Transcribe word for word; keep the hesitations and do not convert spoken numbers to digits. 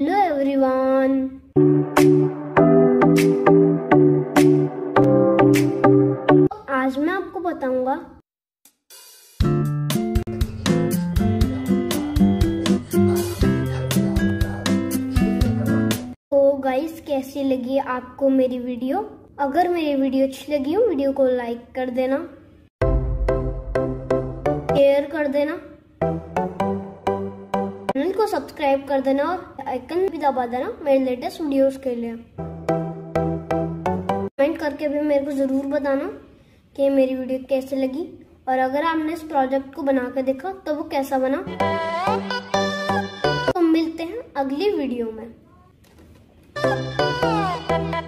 Hello everyone, आज मैं आपको बताऊंगा तो गाइस कैसी लगी आपको मेरी वीडियो। अगर मेरी वीडियो अच्छी लगी हो वीडियो को लाइक कर देना, शेयर कर देना, चैनल को सब्सक्राइब कर देना और आइकन भी दबा देना मेरे लेटेस्ट वीडियोस के लिए। कमेंट करके भी मेरे को जरूर बताना कि मेरी वीडियो कैसे लगी और अगर आपने इस प्रोजेक्ट को बना के देखा तो वो कैसा बना। तो मिलते हैं अगली वीडियो में।